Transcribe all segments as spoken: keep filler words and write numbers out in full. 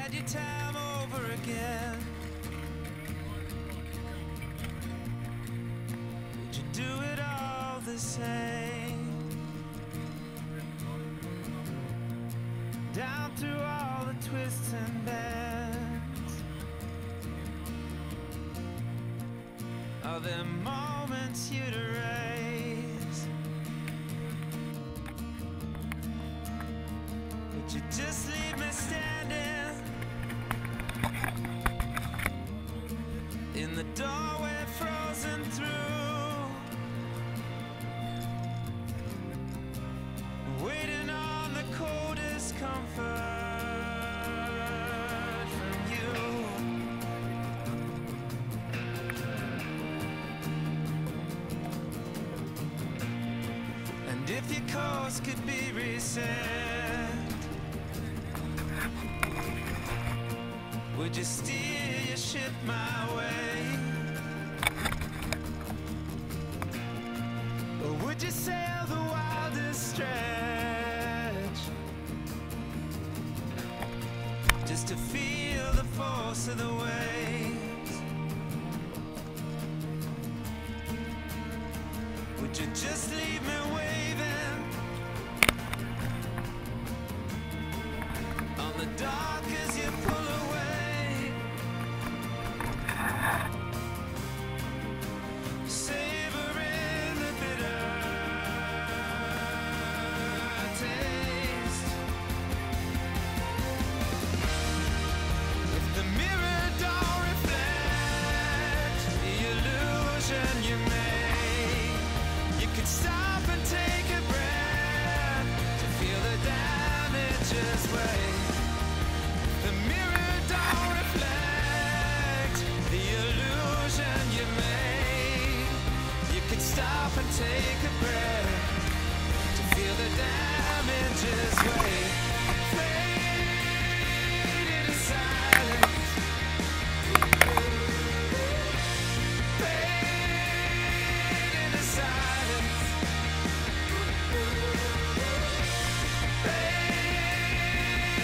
had your time over again, would you do it all the same? Down through all the twists and bends, are there moments you'd erase? Would you just leave me standing in the doorway, frozen through, waiting on the coldest comfort from you? And if your course could be reset, would you steer your ship my way? Or would you sail the wildest stretch, just to feel the force of the waves? Would you just leave me waving on the dock as you pull away? Savoring the bitter taste. If the mirror don't reflect the illusion you made, you could stop and take a breath to feel the damages weigh. The mirror don't reflect the illusion you made. You could stop and take a breath to feel the damages weigh. Fade into silence. Fade into silence. Fade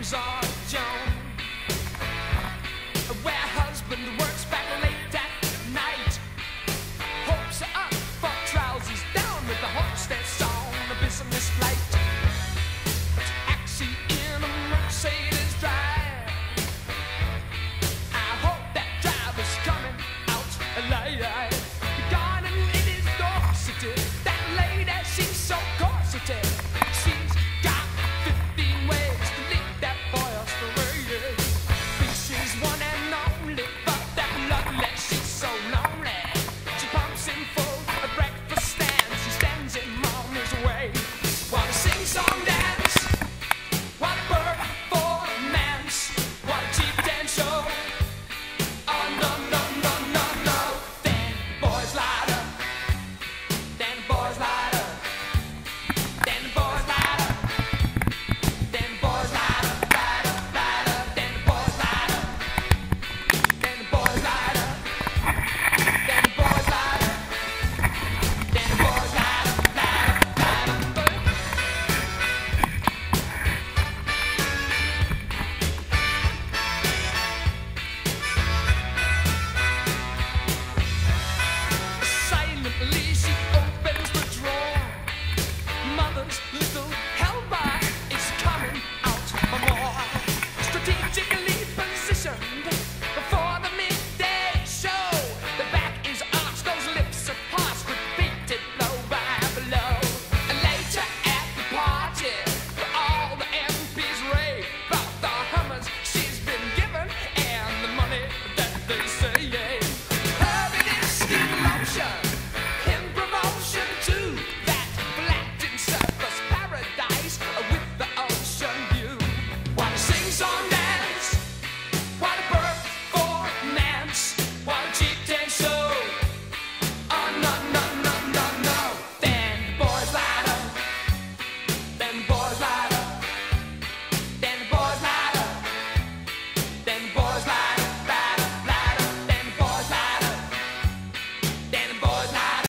are